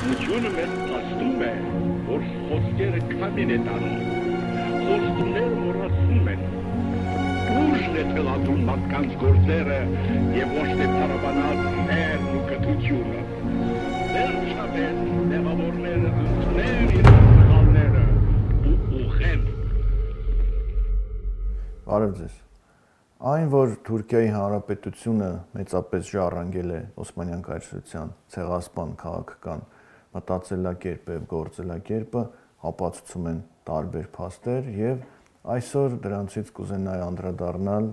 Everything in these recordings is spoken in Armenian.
Պատմությունը մեզ փաստում է, որ խոսքերը քամին է տանում, խոստումները մոռացնում են, ուժն է թելադրում մարդկանց գործերը և ոչ թե փառաբանած ներն ու կթությունը, վերջապես նեղավորները ընդունել իրենց սխալները ու ուղղեն։ Բարև ձեզ։ Այն, որ Թուրքիայի Հանրապետությունը մեծապես ժառանգել է Օսմանյան կայսրության ցեղասպան քաղաքական մտածելակերպը եւ գործելակերպը, ապացուցում են տարբեր փաստեր եւ այսօր դրանցից կուզենայի անդրադառնալ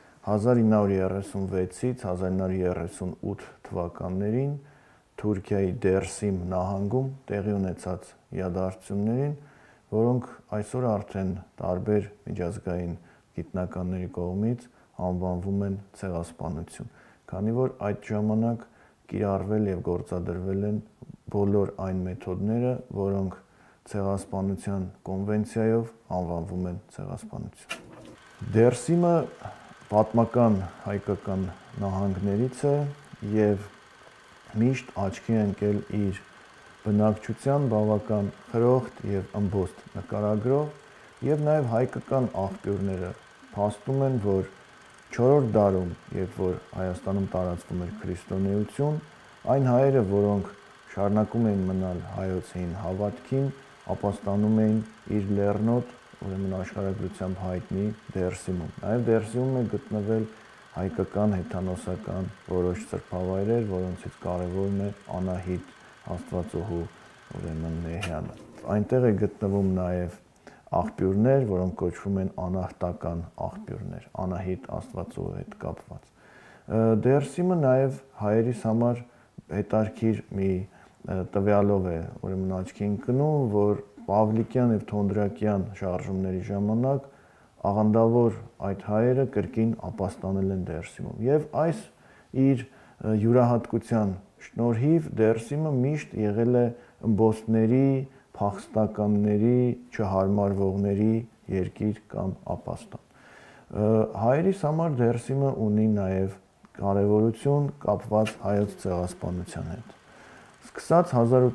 1936-ից 1938 թվականներին Թուրքիայի Դերսիմ նահանգում տեղի ունեցած իրադարձություններին, որոնք այսօր արդեն տարբեր միջազգային գիտնականների կողմից անվանվում են ցեղասպանություն, քանի որ այդ ժամանակ կիրառվել եւ գործադրվել են բոլոր այն մեթոդները, որոնք ցեղասպանության կոնվենցիայով անվանվում են ցեղասպանություն։ Դերսիմը պատմական հայկական նահանգներից է եւ միշտ աչքի ընկել իր բնակչության բավական խրոխտ եւ ըմբոստ նկարագրով եւ նաեւ հայկական աղբյուրները փաստում են, որ 4-րդ դարում, երբ որ Հայաստանում տարածվում էր քրիստոնեություն, այն հայերը, որոնք շարունակում էին մնալ հայոց հին հավատքին, ապաստանում էին իր լեռնոտ, ուրեմն աշխարհագրությամբ հայտնի Դերսիմում։ Նաև Դերսիմում է գտնվել հայկական հեթանոսական որոշ սրբավայրեր, որոնցից կարևորն է Անահիտ Աստվածուհու, ուրեմն Մեհյանը։ Այնտեղ է գտնվում նաև աղբյուրներ, որոնք կոչվում են անահտական աղբյուրներ, Անահիտ Աստվածուհու հետ կապված։ Դերսիմը նաև հայերիս համար հետարքիր մի տվյալով է, ուրեմն աչքի ընկնում, որ Պավլիկյան եւ Թոնդրակյան շարժումների ժամանակ աղանդավոր այդ հայերը կրկին ապաստանել են Դերսիմում եւ այս իր յուրահատկության շնորհիվ Դերսիմը միշտ եղել է ըմբոստների, փախստականների, չհարմարվողների երկիր կամ ապաստան։ Հայերիս համար Դերսիմը ունի նաև կարևորություն կապված հայոց ցեղասպանության հետ։ Սկսած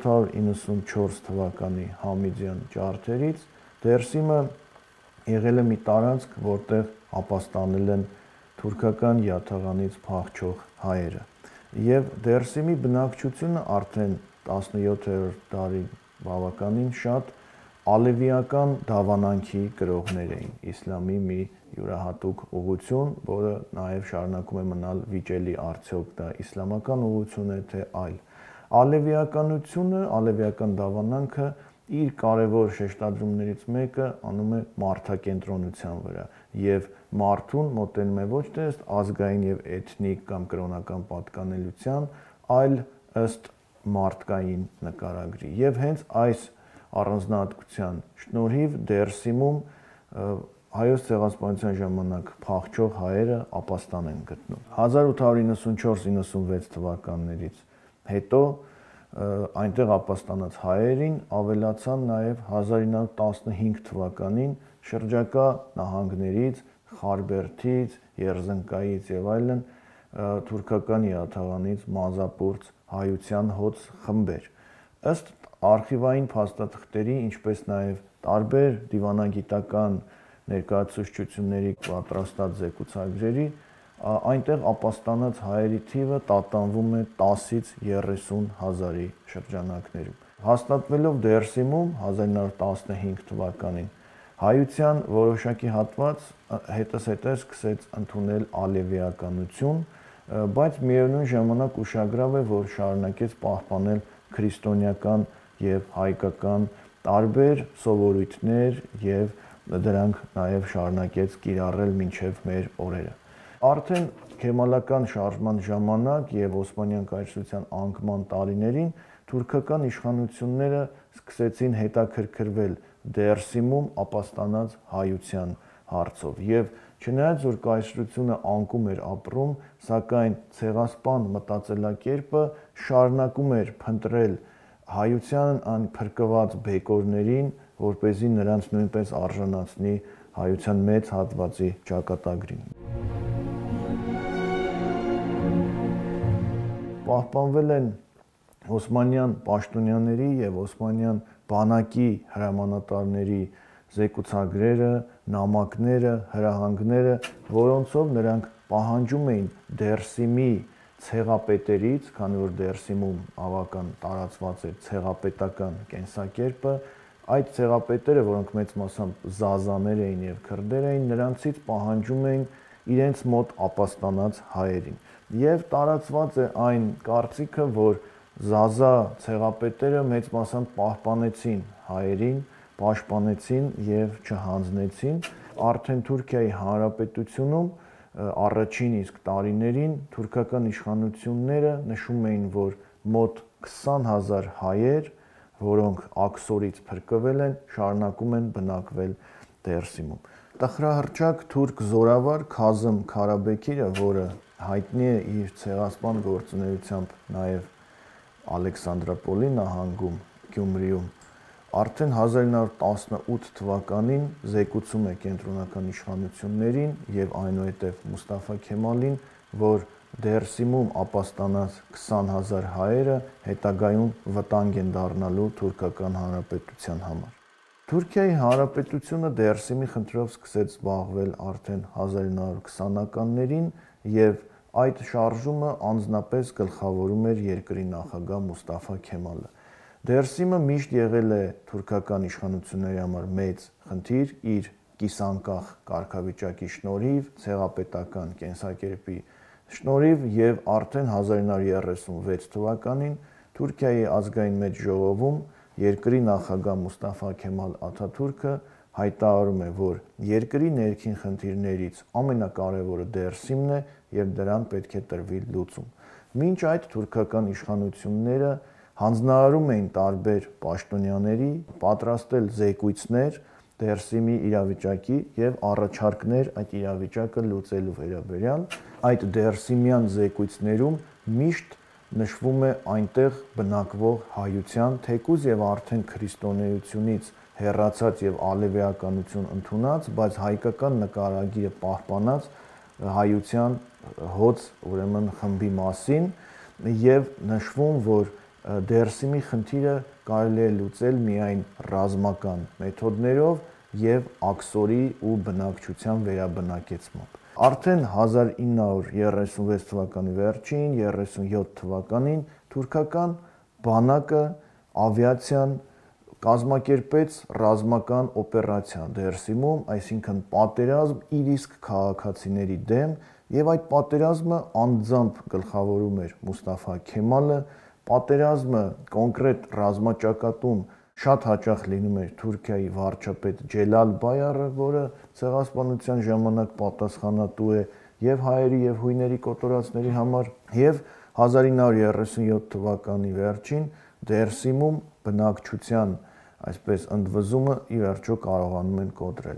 1894 թվականի Համիդյան ջարդերից Դերսիմը եղել է մի տարածք, որտեղ ապաստանել են թուրքական յաթաղանից փախչող հայերը։ Եվ Դերսիմի բնակչությունը արդեն 17-րդ դարի բավականին շատ ալևիական դավանանքի կրողներ էին, իսլամի մի յուրահատուկ ուղղություն, որը նաև շարունակում է մնալ վիճելի, արդյոք դա իսլամական ուղղություն է, թե այլ։ Ալևիականությունը, ալևիական դավանանքը իր կարևոր շեշտադրումներից մեկը անում է մարդակենտրոնության վրա եւ մարդուն մոտենում է ոչ թե ըստ ազգային եւ էթնիկ կամ կրոնական պատկանելիության, այլ ըստ մարդկային նկարագրի։ Եվ հենց այս առանձնահատկության շնորհիվ Դերսիմում հայոց ցեղասպանության ժամանակ փախչող հայերը ապաստան են գտնում։ 1894-96 թվականներից հետո այնտեղ ապաստանած հայերին ավելացան նաև 1915 թվականին շրջակա նահանգներից, Խարբերդից, Երզնկայից եւ այլն թուրքական յաթաղանից մազապուրց հայության հոծ խմբեր։ Ըստ արխիվային փաստաթղթերի, ինչպես նաև տարբեր դիվանագիտական ներկայացուցչությունների պատրաստած զեկուցագրերի, այնտեղ ապաստանած հայերի թիվը տատանվում է 10-ից 30 հազարի շրջանակներում։ Հաստատվելով Դերսիմում 1915 թվականին հայության որոշակի հատված հետզհետե սկսեց ընդունել ալևիականություն, բայց միևնույն ժամանակ ուշագրավ է, որ շարունակեց պահպանել քրիստոնեական եւ հայկական տարբեր սովորույթներ եւ դրանք նաեւ շարունակեց կիրառել մինչեւ մեր օրերը։ Արդեն Քեմալական շարժման ժամանակ եւ Օսմանյան կայսրության անկման տարիներին թուրքական իշխանությունները սկսեցին հետաքրքրվել Դերսիմում ապաստանած հայության հարցով եւ չնայած որ կայսրությունը անկում էր ապրում, սակայն ցեղասպան մտածելակերպը շարունակում էր փնտրել հայության անփրկված բեկորներին, որպեսզի նրանց նույնպես արժանացնի հայության մեծ հատվածի ճակատագրին։ Պահպանվել են Օսմանյան պաշտոնյաների եւ օսմանյան բանակի հրամանատարների զեկուցագրերը, նամակները, հրահանգները, որոնցով նրանք պահանջում էին Դերսիմի ցեղապետերից, քանի որ Դերսիմում ավական տարածված էր ցեղապետական կենսակերպը, այդ ցեղապետերը, որոնք մեծ մասամբ զազաներ էին եւ քրդեր էին, նրանցից պահանջում էին իրենց մոտ ապաստանած հայերին։ Եվ տարածված է այն կարծիքը, որ զազա ցեղապետերը մեծ մասամբ պահպանեցին հայերին, պաշտպանեցին եւ չհանձնեցին։ Արդեն Թուրքիայի Հանրապետությունում առաջին իսկ տարիներին թուրքական իշխանությունները նշում էին, որ մոտ 20,000 հայեր, որոնք Աքսորից փրկվել են, շարունակում են բնակվել Դերսիմում։ Տխրահռչակ թուրք զորավար Քազım Քարաբեկիրը, որը հայտնի է իր ցեղասպան գործունեությամբ նաև Ալեքսանդրապոլի նահանգում, Գյումրիում, արդեն 1918 թվականին զեկուցում է կենտրոնական իշխանություններին եւ այնուհետև Մուստաֆա Քեմալին, որ Դերսիմում ապաստանած 20,000 հայերը հետագայում վտանգ են դառնալու Թուրքական Հանրապետության համար։ Թուրքիայի Հանրապետությունը Դերսիմի խնդրով սկսեց զբաղվել արդեն 1920-ականներին եւ այդ շարժումը անձնապես գլխավորում էր երկրի նախագահ Մուստաֆա Քեմալը։ Դերսիմը միշտ եղել է թուրքական իշխանությունների համար մեծ խնդիր իր կիսանկախ կարգավիճակի շնորհիվ, ցեղապետական կենսակերպի շնորհիվ եւ արդեն 1936 թվականին Թուրքիայի ազգային մեծ ժողովում երկրի նախագահ Մուստաֆա Քեմալ Աթաթուրքը հայտարարում է, որ երկրի ներքին խնդիրներից ամենակարևորը Դերսիմն է եւ դրան պետք է տրվի լուծում։ Մինչ այդ թուրքական իշխանությունները հանձնարարում էին տարբեր պաշտոնյաների պատրաստել զեկույցներ Դերսիմի իրավիճակի եւ առաջարկներ այդ իրավիճակը լուծելու վերաբերյալ։ Այդ Դերսիմյան զեկույցներում միշտ նշվում է այնտեղ բնակվող հայության, թեկուզ եւ արդեն քրիստոնեությունից հեռացած եւ ալևեականություն ընդունած, բայց հայկական նկարագիրը պահպանած հայության հոծ, ուրեմն խմբի մասին եւ նշվում, որ Դերսիմի խնդիրը կարելի է լուծել միայն ռազմական մեթոդներով եւ աքսորի ու բնակչության վերաբնակեցմամբ։ Արդեն 1936 թվականի վերջին, 37 թվականին թուրքական բանակը ավիացիան կազմակերպեց ռազմական օպերացիա Դերսիմում, այսինքն պատերազմ իր իսկ քաղաքացիների դեմ, եւ այդ պատերազմը անձամբ գլխավորում էր Մուստաֆա Քեմալը, պատերազմը կոնկրետ ռազմաճակատում շատ հաճախ լինում էր Թուրքիայի վարչապետ Ջելալ Բայարը, որը ցեղասպանության ժամանակ պատասխանատու է եւ հայերի եւ հույների կոտորածների համար, եւ 1937 թվականի վերջին Դերսիմում բնակչության այսպես ընդվզումը ի վերջո կարողանում են կոտրել։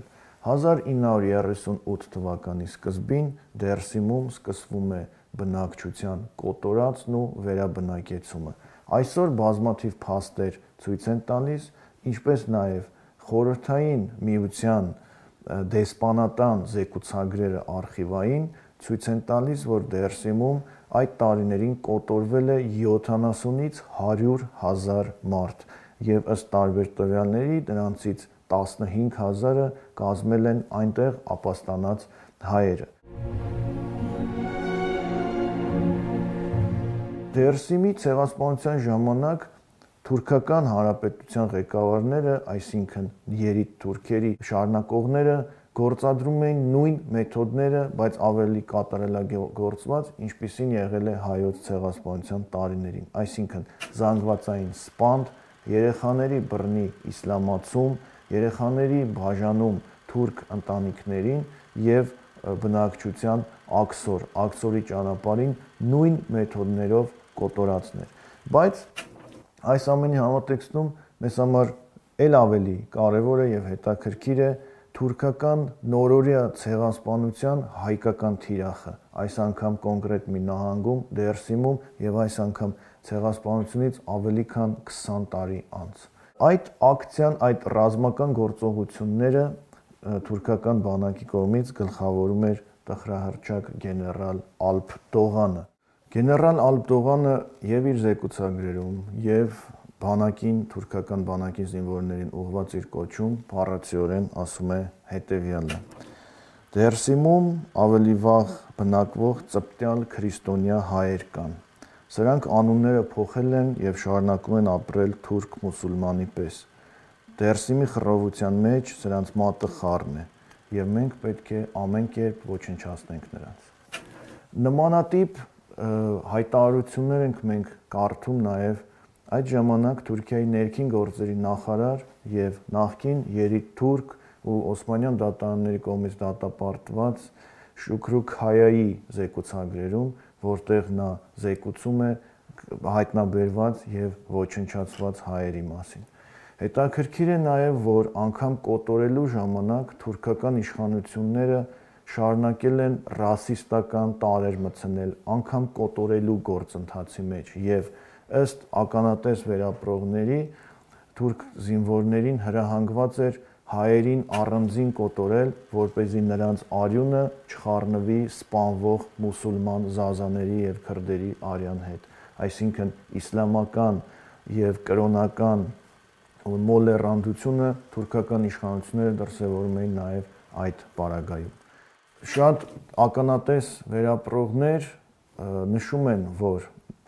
1938 թվականի սկզբին Դերսիմում սկսվում է բնակչության կոտորածն ու վերաբնակեցումը։ Այսօր բազմաթիվ փաստեր ցույց են տալիս, ինչպես նաև խորհրդային միության դեսպանատան զեկուցագրերը արխիվային ցույց են տալիս, որ Դերսիմում այդ տարիներին կոտորվել է 70-ից 100,000 մարդ եւ ըստ տարբեր տվյալների դրանցից 15,000-ը կազմել են այնտեղ ապաստանած հայերը։ Դերսիմի ցեղասպանության ժամանակ Թուրքական Հանրապետության ղեկավարները, այսինքն երիտ թուրքերի շարունակողները գործադրում էին նույն մեթոդները, բայց ավելի կատարելագործված, ինչպիսին եղել է հայոց ցեղասպանության տարիներին, այսինքն զանգվածային սպանդ, երեխաների բռնի իսլամացում, երեխաների բաժանում թուրք ընտանիքներին եւ բնակչության աքսորի ճանապարհին նույն մեթոդներով կոտորածներ։ Բայց այս ամենի համատեքստում մեզ համար ել ավելի կարևոր է եւ հետաքրքիր է թուրքական նորօրյա ցեղասպանության հայկական թիրախը, այս անգամ կոնկրետ մի նահանգում, Դերսիմում եւ այս անգամ ցեղասպանությունից ավելի քան 20 տարի անց։ Այդ ակցիան, այդ ռազմական գործողությունները թուրքական բանակի կողմից գլխավորում էր տխրահռչակ գեներալ Ալփ Դողանը։ Գեներալ Ալպտողանը եւ իր զեկուցագրերում եւ բանակին, թուրքական բանակի զինվորներին ուղղված իր կոչում բառացիորեն ասում է հետեւյալը. Դերսիմում ավելի վաղ բնակվող ծպտյալ քրիստոնյա հայեր կան։ Սրանք անունները փոխել են եւ շարունակում են ապրել թուրք մուսուլմանի պես։ Դերսիմի խռովության մեջ սրանց մատը խառն է եւ մենք պետք է ամեն կերպ ոչնչացնենք նրանց։ Նմանատիպ հայտարարություններ ենք մենք կարդում նաեւ այդ ժամանակ Թուրքիայի ներքին գործերի նախարար եւ նախկին երիտթուրք ու Օսմանյան դատարանների կողմից դատապարտված Շուքրուք Հայայի զեկուցագրերում, որտեղ նա զեկուցում է հայտնաբերված եւ ոչնչացված հայերի մասին։ Հետաքրքիր է նաեւ, որ անգամ կոտորելու ժամանակ թուրքական իշխանությունները շարունակել են ռասիստական տարրեր մտցնել, անգամ կոտորելու գործընթացի մեջ եւ ըստ ականատես վերապրողների թուրք զինվորներին հրահանգված էր հայերին առանձին կոտորել, որպեսզի նրանց արյունը չխառնվի սպանվող մուսուլման զազաների եւ քրդերի արյան հետ։ Այսինքն իսլամական եւ կրոնական մոլեռանդությունը թուրքական իշխանությունները դրսևորում էին նաեւ այդ պարագայում։ Շատ ականատես վերապրողներ նշում են, որ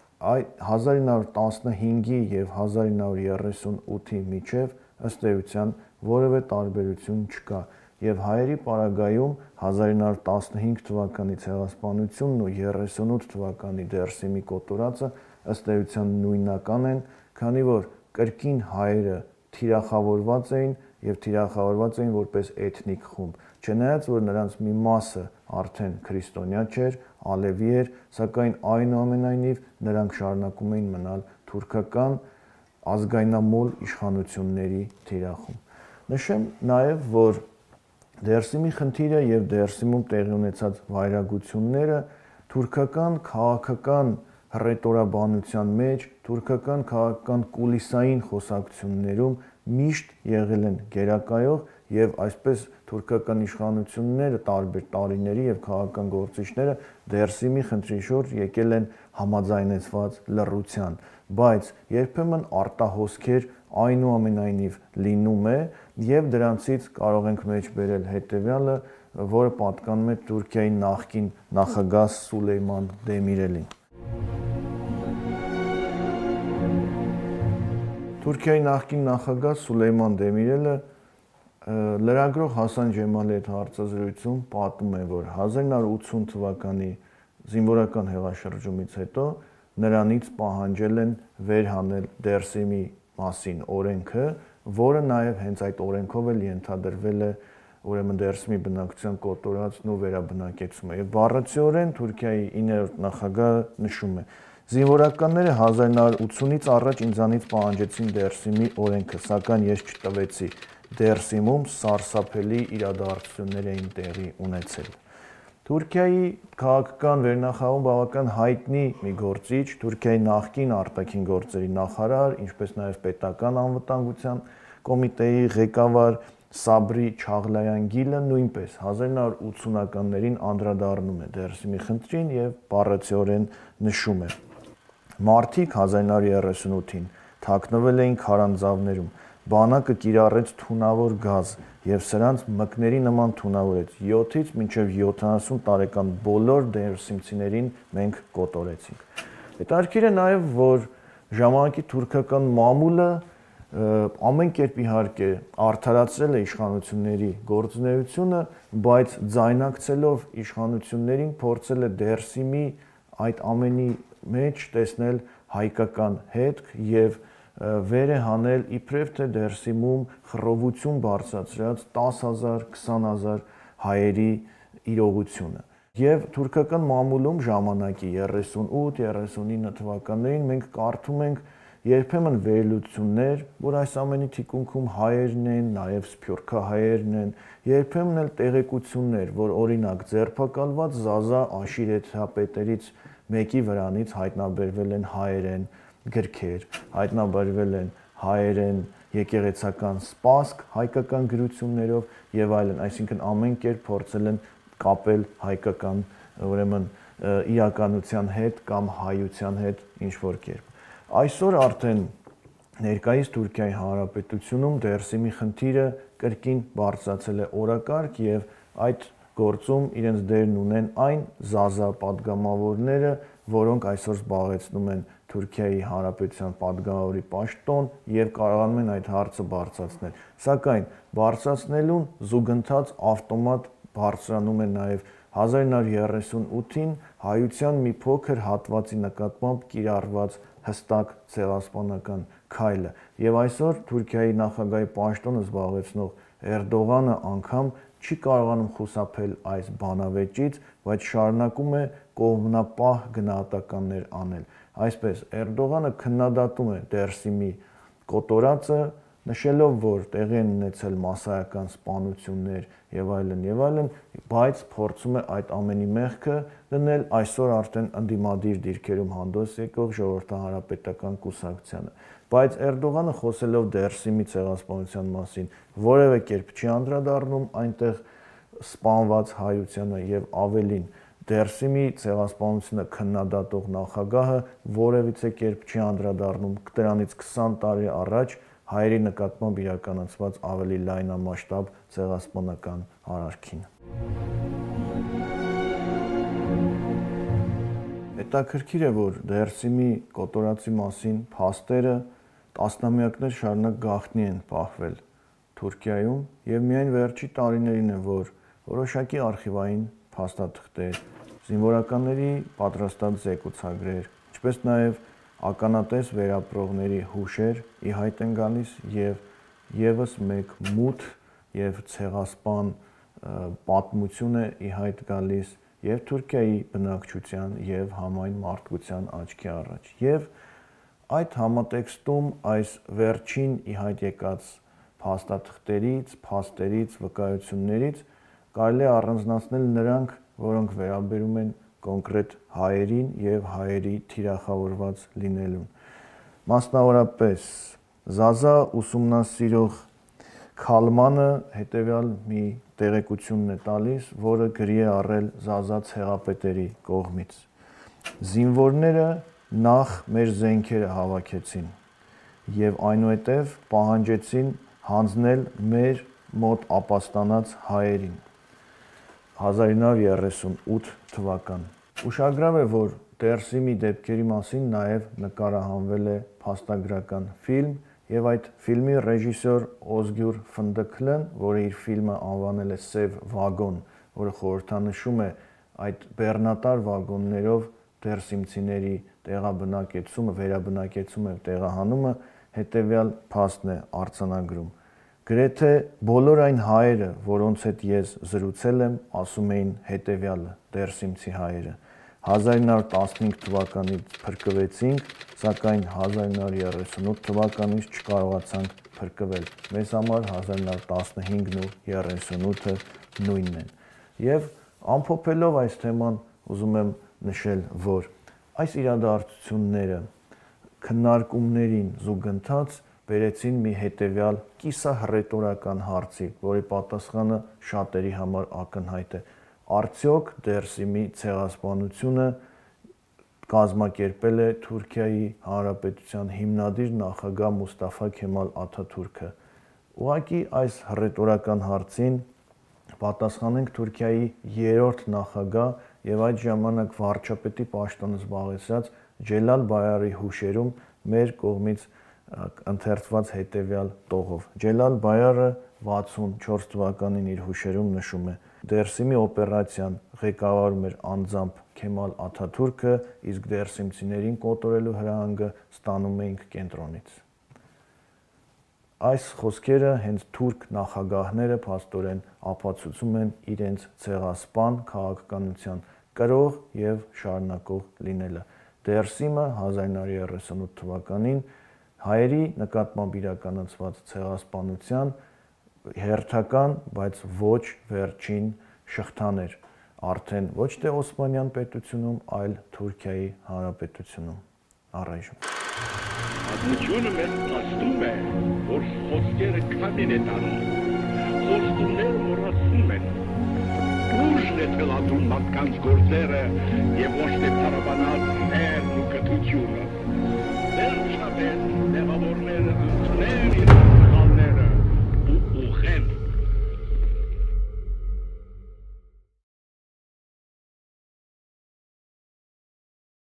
1915-ի եւ 1938-ի միջև ըստ էության որևէ տարբերություն չկա եւ հայերի պարագայում 1915 թվականի ցեղասպանությունն ու 38 թվականի Դերսիմի կոտորածը ըստ էության նույնական են, քանի որ կրկին հայերը թիրախավորված էին եւ թիրախավորված էին որպես էթնիկ խումբ, չնայած որ նրանց մի մասը արդեն քրիստոնյա չէր, ալևի էր, սակայն այնուամենայնիվ նրանք շարունակում էին մնալ թուրքական ազգայնամոլ իշխանությունների թիրախում։ Նշեմ նաեւ, որ Դերսիմի խնդիրը եւ Դերսիմում տեղի ունեցած վայրագությունները թուրքական քաղաքական հռետորաբանության մեջ, թուրքական քաղաքական կուլիսային խոսակցություններում միշտ եղել են գերակայող եւ այսպես թուրքական իշխանությունները տարբեր տարիների եւ քաղաքական գործիչները Դերսիմի խնդրի շուրջ եկել են համաձայնեցված լռության, բայց երբեմն արտահոսքեր այնուամենայնիվ լինում է եւ դրանցից կարող ենք մեջ բերել հետեւյալը, որը պատկանում է Թուրքիայի նախկին նախագահ Սուլեյման Դեմիրելին։ Թուրքիայի նախկին նախագահ Սուլեյման Դեմիրելը լրագրող Հասան Ջեմալի հետ հարցազրույցում պատմում է, որ 1980 թվականի զինվորական հեղաշրջումից հետո նրանից պահանջել են վերհանել Դերսիմի մասին օրենքը, որը նաև հենց այդ օրենքով էլ ենթադրվել է ուրեմն Դերսիմի բնակչության կոտորածն ու վերաբնակեցումը։ Եվ բառացիորեն Թուրքիայի 9-րդ նախագահը նշում է. Զինվորականները 1980-ից առաջ ինձանից պահանջեցին Դերսիմի օրենքը, սակայն ես չտվեցի։ Դերսիմում սարսափելի իրադարձություններ էին տեղի ունեցել։ Թուրքիայի քաղաքական վերնախավում բավական հայտնի մի գործիչ, Թուրքիայի նախկին արտաքին գործերի նախարար, ինչպես նաև պետական անվտանգության կոմիտեի ղեկավար Սաբրի Չաղլայան-Գիլը նույնպես 1980-ականներին անդրադառնում է Դերսիմի խնդրին եւ բառացիորեն նշում է. Մարտիկ 1938-ին թաքնվել էին քարանձավներում, բանակը կիրառեց թունավոր գազ եւ սրանց մկների նման թունավորեց 7-ից մինչեւ 70 տարեկան բոլոր դերսիմցիներին մենք կոտորեցինք։ Հետաքրքիր է նաեւ, որ ժամանակի թուրքական մամուլը ամեն կերպ իհարկե արդարացրել է իշխանությունների գործունեությունը, բայց ձայնակցելով իշխանություններին փորձել է Դերսիմի այդ ամենի մեջ տեսնել հայկական հետք եւ վեր է հանել իբրև թե Դերսիմում խռովություն բարձրացրած 10,000, 20,000 հայերի իրողությունը։ Եվ թուրքական մամուլում ժամանակի 38-39 թվականներին մենք կարդում ենք երբեմն վերլուծություններ, որ այս ամենի թիկունքում հայերն են, նաև սփյուռքա հայերն են, երբեմն էլ տեղեկություններ, որ օրինակ ձերբակալված Զազա աշիրեթապետերից մեկի վրանից հայտնաբերվել են հայերեն գրքեր, հայտնաբերվել են հայերեն եկեղեցական սպասք հայկական գրություններով եւ այլն, այսինքն ամեն կերպ փորձել են կապել հայկական ուրեմն իրականության հետ կամ հայության հետ ինչ որ կերպ։ Այսօր արդեն ներկայիս Թուրքիայի Հանրապետությունում Դերսիմի խնդիրը կրկին բարձրացել է օրակարգ եւ այդ գործում իրենց դերն ունեն այն զազա падգամավորները, որոնք այսօր զբաղեցնում են Թուրքիայի Հանրապետության падգամավորի պաշտոն եւ կարողանում են այդ հարցը բարձրացնել։ Սակայն բարձրացնելուն զուգընթաց ավտոմատ բարձրանում է նաեւ 1938-ին հայության մի փոքր հատվածի նկատմամբ կիրառված հստակ ցեղասպանական քայլը եւ այսօր Թուրքիայի նախագահի պաշտոնը զբաղեցնող Էրդողանը անգամ չի կարողանում խուսափել այս բանավեճից, բայց շարունակում է կողմնապահ գնահատականներ անել։ Այսպես Էրդողանը քննադատում է Դերսիմի կոտորածը, նշելով, որ տեղի են ունեցել մասսայական սպանություններ եւ այլն, բայց փորձում է այդ ամենի մեղքը դնել այսօր արդեն ընդդիմադիր դիրքերում հանդես եկող ժողովրդահարապետական կուսակցությանը։ Բայց Էրդողանը խոսելով Դերսիմի ցեղասպանության մասին որևէ կերպ չի անդրադառնում այնտեղ սպանված հայությանը եւ ավելին Դերսիմի ցեղասպանությունը քննադատող նախագահը որևիցե կերպ չի անդրադառնում դրանից 20 տարի առաջ հայերի նկատմամբ իրականացված ավելի լայնամասշտաբ ցեղասպանական արարքին։ Հետաքրքիր է, որ Դերսիմի կոտորածի մասին փաստերը տասնամյակներ շարունակ գաղտնի են պահվել Թուրքիայում եւ միայն վերջի տարիներին է, որ որոշակի արխիվային փաստաթղթեր, զինվորականների պատրաստած զեկուցագրեր, ինչպես նաեւ ականատես վերապրողների հուշեր ի հայտ են գալիս եւ եւս մեկ մութ եւ ցեղասպան պատմություն է ի հայտ գալիս եւ Թուրքիայի բնակչության եւ համայն մարդկության աչքի առաջ։ Եվ այդ համատեքստում այս վերջին ի հայտ եկած փաստաթղթերից, փաստերից, վկայություններից կարելի է առանձնացնել նրանք, որոնք վերաբերում են կոնկրետ հայերին եւ հայերի թիրախավորված լինելուն։ Մասնավորապես Զազա ուսումնասիրող Քալմանը հետեւյալ մի տեղեկությունն է տալիս, որը գրի է առել Զազա ցեղապետերի կողմից։ Զինվորները նախ մեր զենքերը հավաքեցին եւ այնուհետեւ պահանջեցին հանձնել մեր մոտ ապաստանած հայերին 1938 թվական։ Ուշագրավ է, որ Դերսիմի դեպքերի մասին նաև նկարահանվել է փաստագրական ֆիլմ եւ այդ ֆիլմի ռեժիսոր Օզգյուր Ֆնդկլն, որը իր ֆիլմը անվանել է Սև վագոն, որը խորհրդանշում է այդ բեռնատար վագոններով դերսիմցիների տեղաբնակեցումը, վերաբնակեցումը եւ տեղահանումը հետեւյալ փաստն է արձանագրում։ Գրեթե բոլոր այն հայերը, որոնց հետ ես զրուցել եմ, ասում էին հետեւյալը՝ դերսիմցի հայերը 1915 թվականից փրկվեցինք, սակայն 1938 թվականից չկարողացանք փրկվել։ Մեզ համար 1915-ն ու 38-ը նույնն են։ Եվ ամփոփելով այս թեման ուզում եմ նշել, որ այս իրադարձությունները քննարկումներին զուգընթաց բերեցին մի հետևյալ կիսահռետորական հարցի, որի պատասխանը շատերի համար ակնհայտ է։ Արդյոք Դերսիմի ցեղասպանությունը կազմակերպել է Թուրքիայի Հանրապետության հիմնադիր նախագահ Մուստաֆա Քեմալ Աթաթուրքը։ Ուղղակի այս հռետորական հարցին պատասխանենք Թուրքիայի երրորդ նախագահ եւ այդ ժամանակ վարչապետի պաշտոնը զբաղեցրած Ջելալ Բայարի հուշերում մեր կողմից ընթերցված հետևյալ տողով։ Ջելալ Բայարը 64 թվականին իր հուշերում նշում է. Դերսիմի օպերացիան ղեկավարում էր անձամբ Քեմալ Աթաթուրքը, իսկ դերսիմցիներին կոտորելու հրահանգը ստանում էինք կենտրոնից։ Այս խոսքերը հենց թուրք նախագահները փաստորեն ապացուցում են իրենց ցեղասպան քաղաքականության կրող եւ շարունակող լինելը։ Դերսիմը 1938 թվականին հայերի նկատմամբ իրականացված ցեղասպանության հերթական, բայց ոչ վերջին շղթան էր, արդեն ոչ թե Օսմանյան պետությունում, այլ Թուրքիայի Հանրապետությունում առայժմ։ Պատմությունը մեզ փաստում է, որ խոսքերը կամին է տանում, խոստումները մոռացնում են, ուժ ուժն է թելադրում մարդկանց գործերը եւ ոչ թե փառաբանած սերն ու կթությունը։ Վերջ